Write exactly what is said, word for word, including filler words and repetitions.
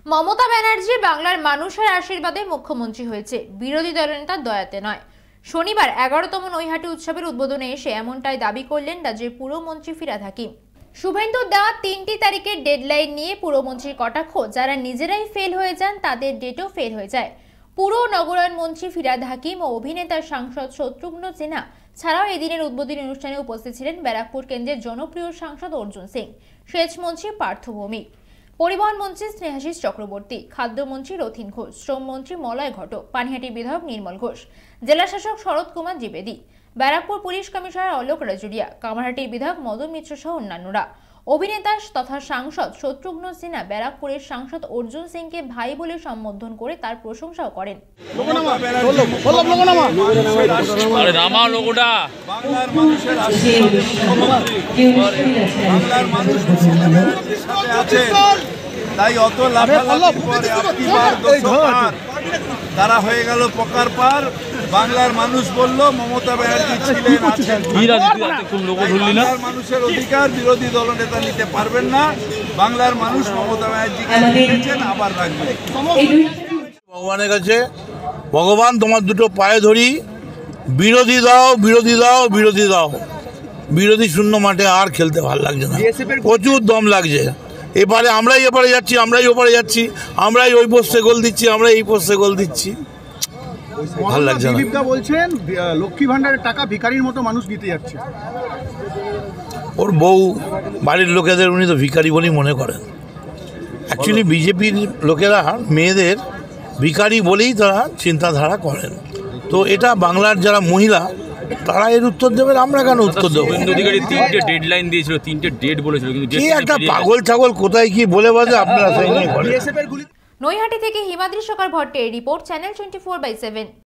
মমতা ব্যানার্জি বাংলার মানুষের আশীর্বাদে মুখ্যমন্ত্রী হয়েছে, বিরোধী দলনেতার দয়াতে নয়। শনিবার এগারোতম নৈহাটি উৎসবের উদ্বোধনে এসে এমনটাই দাবি করলেন রাজ্যের পুরমন্ত্রী ফিরহাদ হাকিম। শুভেন্দুর দেওয়া তিনটি তারিখের ডেডলাইন নিয়ে পুরমন্ত্রীর কটাক্ষ, যারা নিজেরাই ফেল হয়ে যান তাদের ডেটও ফেল হয়ে যায়। পুর নগরায়ণ মন্ত্রী ফিরহাদ হাকিম ও অভিনেতা সাংসদ শত্রুঘ্ন সিনহা ছাড়াও এদিনের উদ্বোধনী অনুষ্ঠানে উপস্থিত ছিলেন ব্যারাকপুর কেন্দ্রের জনপ্রিয় সাংসদ অর্জুন সিং, সেচ মন্ত্রী পার্থ ভৌমিক, পরিবহন মন্ত্রী স্নেহাশিস চক্রবর্তী, খাদ্যমন্ত্রী রথিন ঘোষ, শ্রমমন্ত্রী মলয় ঘটক, পানিহাটি বিধায়ক নির্মল ঘোষ, জেলা শাসক শরৎ কুমার দ্বিবেদী, ব্যারাকপুর পুলিশ কমিশনার অলোক রাজুরিয়া, কামারহাটির বিধায়ক মদন মিত্র সহ অন্যান্যরা। অভিনেতা তথা সাংসদ শত্রুঘ্ন সিনহা ব্যারাকপুরের সাংসদ অর্জুন সিংকে ভাই বলে সম্বোধন করে তার প্রশংসাও করেন। তাই অত লাফালাফির পরে আপনি বার দোষকার তারা হয়ে গেল পকার পার। বাংলার মানুষ বলল মমতা ব্যানার্জি ছিলেন আছেন, বাংলার মানুষের অধিকার বিরোধী দলনেতা নিতে পারবেন না। বাংলার মানুষ মমতা ব্যানার্জিকে রেখেছেন, আবার রাখবে। ভগবানের কাছে, ভগবান তোমার দুটো পায়ে ধরি, বিরোধী দাও বিরোধী দাও বিরোধী দাও। বিরোধী শূন্য মাঠে আর খেলতে ভালো লাগছে না, প্রচুর দম লাগছে। এবারে আমরাই এপারে যাচ্ছি, আমরাই ওপারে যাচ্ছি, আমরাই ওই পোস্টে গোল দিচ্ছি, আমরা এই পোস্টে গোল দিচ্ছি, ভালো লাগছে না। দিলীপদা বলছেন লক্ষ্মী ভান্ডারের টাকা ভিখারির মতো মানুষ দিতে যাচ্ছে। ওর বউ বাড়ির লোকেদের উনি তো ভিখারি বলেই মনে করেন। অ্যাকচুয়ালি বিজেপির লোকেরা মেয়েদের ভিখারি বলেই তারা চিন্তাধারা করেন। তো এটা বাংলার যারা মহিলা তারা এর উত্তর দেবেন, আমরা কেন উত্তর দেবো? তিনটে ডেডলাইন দিয়েছিল, তিনটে ডেট বলেছিল, কিন্তু কি একটা পাগল ছাগল কোথায় কি বলে বাজে আপনারা সেই নিয়ে করেন। নৈহাটি থেকে হিমাদ্রি সরকার ভট্টের report, channel twenty four by seven.